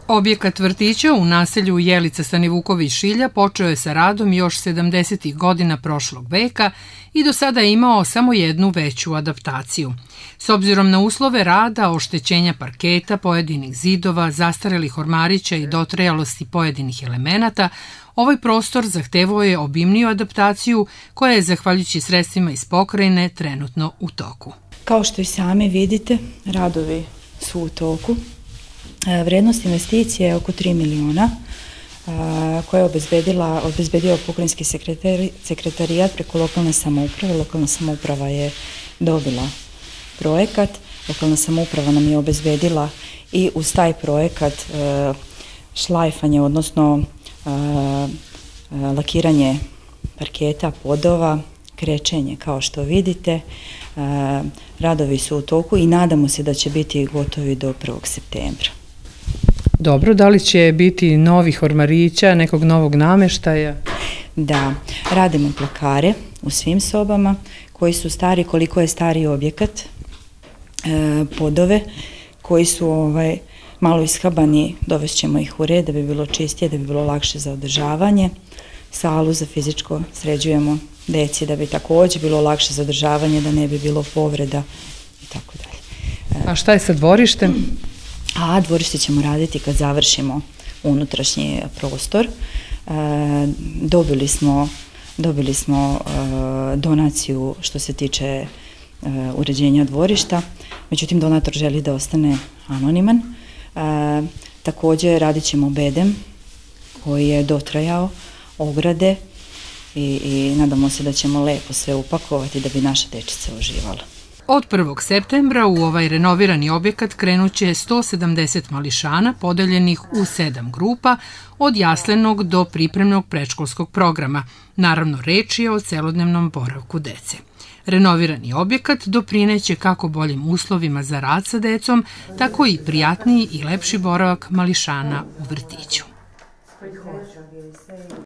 Objekat vrtića u naselju Jelica Stanivuković Šilja počeo je sa radom još 70. godina prošlog veka i do sada je imao samo jednu veću adaptaciju. S obzirom na uslove rada, oštećenja parketa, pojedinih zidova, zastarelih ormarića i dotrajalosti pojedinih elemenata, ovaj prostor zahtevao je obimniju adaptaciju koja je, zahvaljujući sredstvima iz pokrajine, trenutno u toku. Kao što i sami vidite, radovi su u toku. Vrednost investicije je oko 3 miliona koje je obezbedio pokrajinski sekretarijat preko lokalne samouprave. Lokalna samouprava je dobila projekat, lokalna samouprava nam je obezbedila i uz taj projekat šlajfanje, odnosno lakiranje parketa, podova, krečenje kao što vidite. Radovi su u toku i nadamo se da će biti gotovi do 1. septembra. Dobro, da li će biti novih ormarića, nekog novog nameštaja? Da, radimo plakare u svim sobama koji su stari, koliko je stari objekat, podove koji su malo ishabani, dovest ćemo ih u red da bi bilo čistije, da bi bilo lakše za održavanje. Salu za fizičko sređujemo deci da bi takođe bilo lakše za održavanje, da ne bi bilo povreda i tako dalje. A šta je sa dvorištem? Dvorište ćemo raditi kad završimo unutrašnji prostor. Dobili smo donaciju što se tiče uređenja dvorišta, međutim donator želi da ostane anoniman. Takođe radit ćemo bedem koji je dotrajao, ograde i nadamo se da ćemo lepo sve upakovati da bi naša dečica uživala. Od 1. septembra u ovaj renovirani objekat krenuće 170 mališana podeljenih u 7 grupa, od jaslenog do pripremnog predškolskog programa. Naravno, reč je o celodnevnom boravku dece. Renovirani objekat doprineće kako boljim uslovima za rad sa decom, tako i prijatniji i lepši boravak mališana u vrtiću.